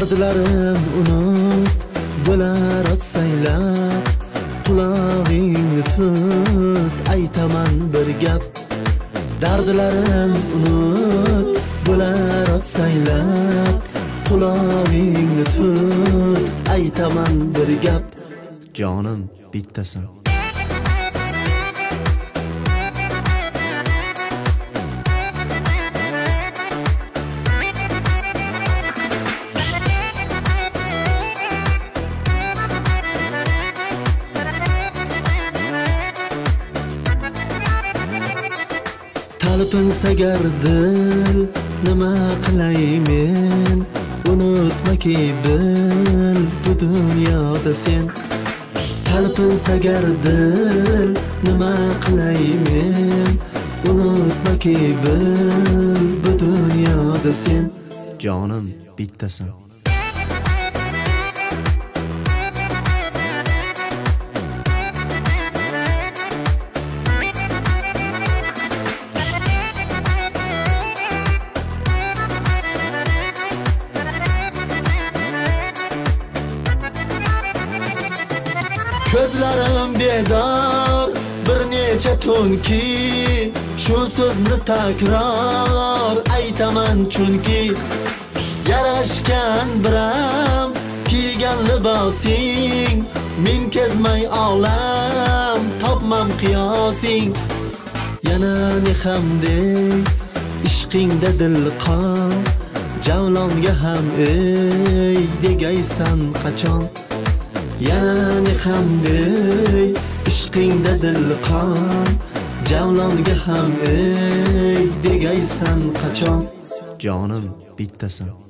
Dardlarim unut, bo'lar otsaylab, qulog'ingni tut, aytaman bir gap. Dardlarim unut, bo'lar otsaylab, qulog'ingni tut, aytaman bir gap. Jonim bittasan. Talpinsa gar dil, nima qilay men? Unutmaki bil, bu dunyoda sen. Talpinsa gar dil, nima qilay men? Unutmaki bil, bu dunyoda sen. Jonim bittasan. Ko'zlarim bedor, bir necha tunki, shu so'zni takror aytaman chunki yarashgan biram, kiygan libosing, men kezmay olam, topmam qiyosing. Yana ne hamdek ishqingda dil qon, javlonga ham ey degaysan qachon. Yani hamdey, ishqingda dil qon, javlonga ham ey degaysan qachon. Jonim bittasan.